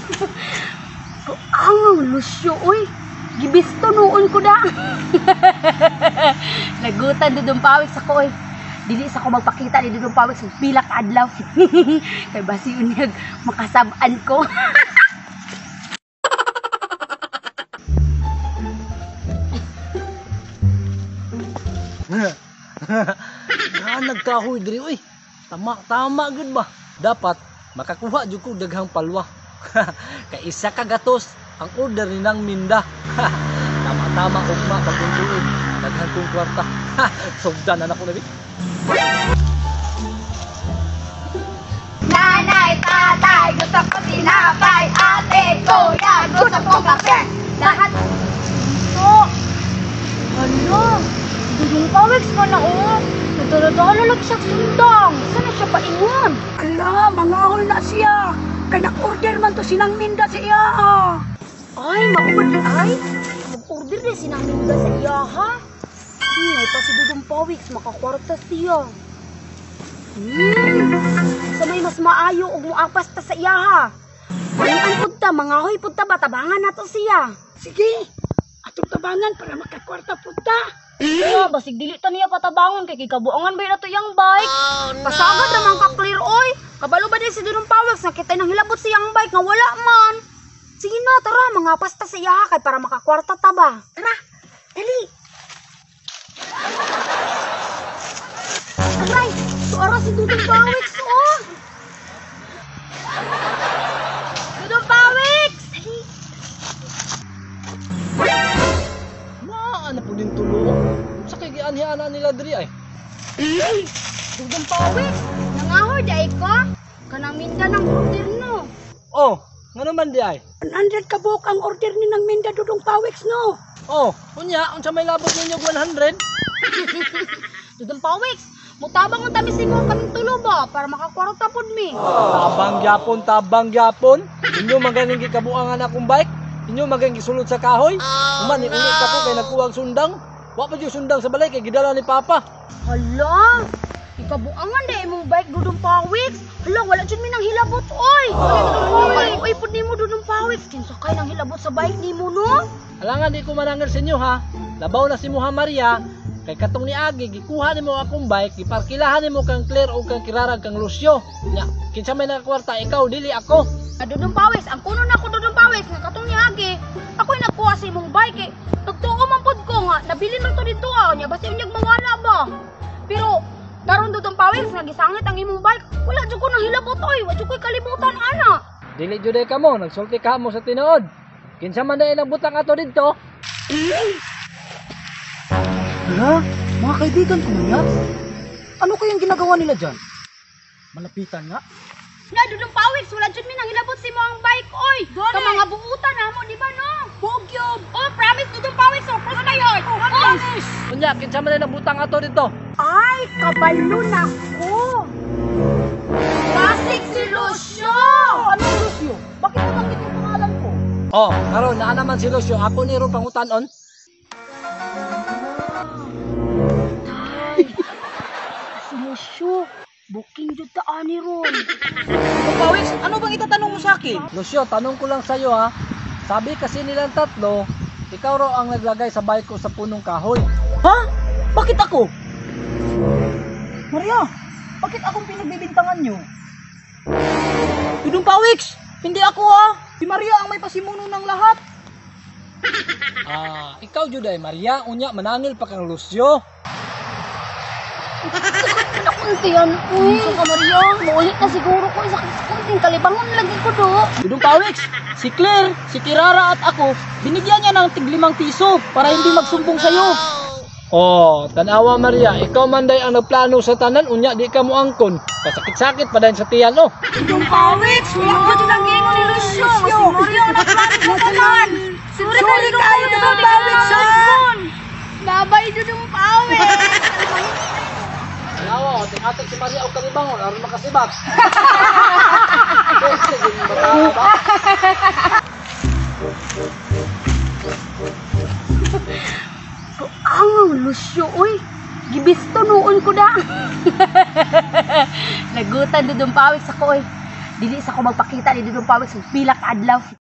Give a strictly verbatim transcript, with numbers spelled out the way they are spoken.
Ang lusyo, uy. Gibisto noon ko da. Nagutan dudong pawik sa ko, uy. Dili sa ko magpakita ni dudong pawik sa pila ka adlaw. Kay basi unyag makasab-an ko. Na nagkahoy diri oy. Tama tama gud ba? Dapat makakuha jud ko daghang palwa. Kay isa ka gatos ang order ni nang Minda. Tama tama ugma pagkuntuon. Daghang kong kwarta. Sugdan na nako labi. Nanay, tatay, gusto ko tinapay. Ate, kuya, gusto ko kape. Lahat. Oh. Ano? Dudong pawik ka na, oh. Nagdala-dala lang siya sundang. Sana siya paingon? Ala, mangahol na siya. Kaya nag-order man to sinang Minda sa iya. Ay, maubad ay. Mag-order na sinang Minda sa iya, ha? Ngay pa si Dudong Pawik, makakwarta siya. Hmm. Sa may mas maayo og muapas ta sa iya, ha? Ang punta, mangahoy punta ba? Tabangan na to siya. Sige, atong tabangan para makakwarta punta. Kaya, basig dili ta niya patabangon kay kikabuangan ba na to yang bike? Pasagad naman ka clear, oy. Kabalo ba din si Dudong Pawik, nakita nang hilabot siyang bike nga wala man. Sige na, tara, mga pasta sa iya, kay para makakwarta ta ba? Tara, dali. Aray, suara si Dudong Pawik, oh. Dudong Pawik, dali. Ano po din tulo? Sa kay gianhi-ana nila diri ay. Dudong Pawik, nangahoy day ko. Kanang Minda ng order no. Oh, ngano man di ay? one hundred kabuk ang order ni nang Minda Dudong Pawik, no? Oh, unya unsa may labot ninyo one hundred? Dudong Pawik, mutabang ang tamis mo kaming tulo ba para makakwarta pod mi. Tabang gyapon, tabang gyapon. Inyo maganing gikabuangan akong bike. Inyo maganing gisulod sa kahoy. Uman ni uli ka po kay nagkuwang sundang. Wa pa jud sundang sa balay kay gidala ni Papa. Hala, ikabuangan na imong bike Dudong Pawik. Hala, wala jud mi nang hilabot oy. Wala oy pud nimo Dudong Pawik. Kinsa kay nang hilabot sa bike nimo no? Alangan di ko manangir sa inyo ha. Labaw na si Muha Maria. Kay katong ni Agi, gikuha nimo akong bike, giparkilahan nimo kang Claire o kang Kirarag kang Lucio. Nya, kinsa may nakakwarta, ikaw dili ako. Ah, Dudong Pawik, ang kuno na ko Dudong Pawik nga katong ni Agi. Ako'y nagkuha sa imong bike eh. Nagtuo man pud ko nga, nabili man to dito ah. Nya basta unyag mawala ba. Pero daron Dudong Pawik nga gisangit ang imong bike. Wala jud ko nang hilabot oy, wa jud ko'y kalibutan ana. Dili jud ka mo, nagsulti ka mo sa tinuod. Kinsa man dai nagbutang ato didto? Hala, mga kaibigan ko niya. Ano kayang ginagawa nila dyan? Malapitan nga. Na Dudong Pawik, wala jud mi nang hilabot sa imong bike oy. Ka mga buutan namo di ba no? Bogyod. Oh, promise Dudong Pawik, so promise kayo. Promise. Unya, kinsa man dai nagbutang ato didto? Ay, kabalo na ko. Plastic si Lucio. Ano Lucio? Bakit nabanggit yung pangalan ko? Oh, karon naa naman si Lucio, ako ni ro pangutan-on. Si Lucio, booking jud ta ani ron. Pawik, ano bang itatanong mo sa akin? Lucio, tanong ko lang sa'yo ha. Sabi kasi nilang tatlo, ikaw raw ang naglagay sa bike ko sa punong kahoy. Ha? Bakit ako? Maria, bakit akong pinagbibintangan nyo? Dudong Pawik, hindi ako ah. Si Maria ang may pasimuno ng lahat. Ah, ikaw juday Maria, unya manangil pa kang Lucio. Nakuntian uy. Sa Maria, muulit na siguro ko isa kunting kalibangon lagi ko do. Dudong Pawik, si Claire, si Kirara at ako, binigyan niya ng tiglimang piso para hindi magsumbong sa'yo. Oh, tanawa Maria, ikaw man day ang nagplano sa tanan, unya di ka mo angkon. Kasakit-sakit pa din sa tiyan, oh. Dudong Pawik, wala ko lang gingon ni Lucio. Si Maria na plano sa tanan. Suri kayo Dudong Pawik sa. Babay Dudong Pawik. Tanawa, ting-ating si Maria o kalibangon, aron makasibak. Ang Lucio, uy. Gibisto noon ko da. Nagutan Dudong Pawik sa ko, uy. dili sa ko magpakita ni Dudong Pawis pila ka adlaw.